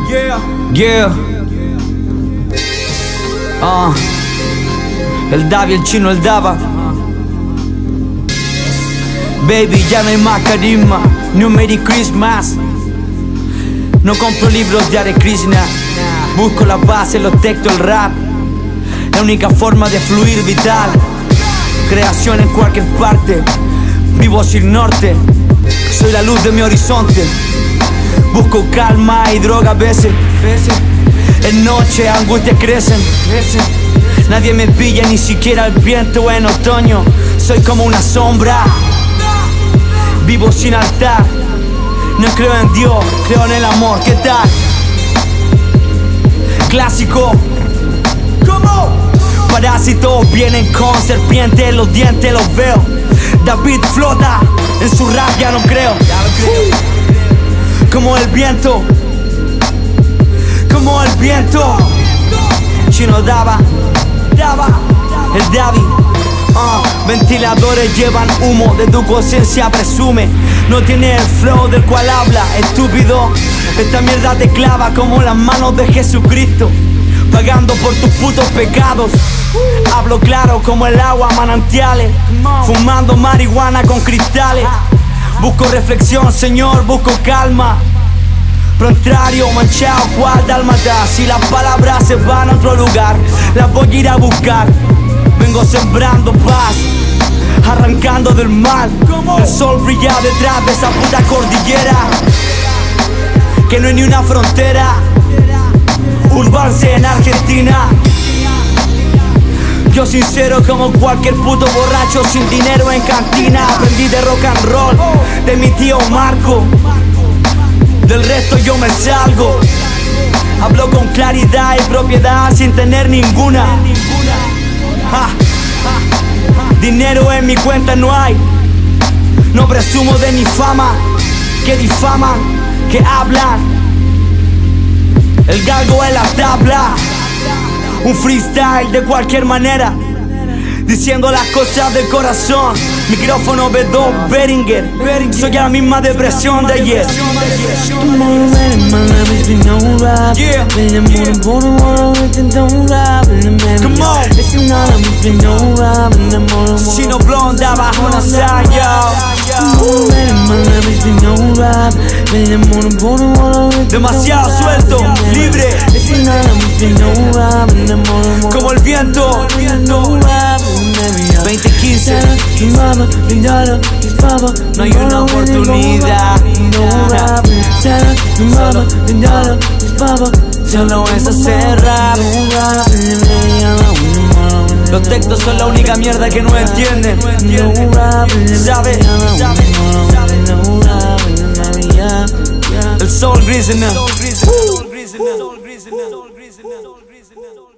Yeah. El Davi, el chino, el Dava. Baby, ya no hay más carisma, ni un Merry Christmas. No compro libros de Hare Krishna. Busco la paz en los textos, el rap. La única forma de fluir vital. Creación en cualquier parte. Vivo sin norte. Soy la luz de mi horizonte. Busco calma y droga a veces. En noche angustias crecen. Nadie me pilla, ni siquiera el viento en otoño. Soy como una sombra. Vivo sin altar. No creo en Dios, creo en el amor. ¿Qué tal? Clásico. ¿Cómo? Parásitos vienen con serpientes en los dientes, los veo. David flota en su rap, ya no creo. Como el viento. Como el viento. Chino Dava. El Davi. Ventiladores llevan humo, de tu conciencia presume. No tiene el flow del cual habla, estúpido. Esta mierda te clava como las manos de Jesucristo, pagando por tus putos pecados. Hablo claro como el agua, manantiales. Fumando marihuana con cristales. Busco reflexión, Señor, busco calma. Contrario, manchado, cual dálmata. Si las palabras se van a otro lugar, las voy a ir a buscar. Vengo sembrando paz, arrancando del mal. El sol brilla detrás de esa puta cordillera, que no hay ni una frontera. Urbanse en Argentina. Yo sincero como cualquier puto borracho sin dinero en cantina. Aprendí de rock and roll, de mi tío Marco. Del resto yo me salgo. Hablo con claridad y propiedad sin tener ninguna. Dinero en mi cuenta no hay. No presumo de mi fama, que difaman, que hablan. El galgo en la tabla. Un freestyle de cualquier manera, diciendo las cosas del corazón. Micrófono B2 Beringer. Soy la misma depresión de ayer. Come on. Chino Blonde abajo una saya. Demasiado suelto, libre, como el viento. 2015. No hay una oportunidad. Solo es hacer rap. Los textos son la única mierda que no entienden. ¿Sabe? El Soul Grizzner.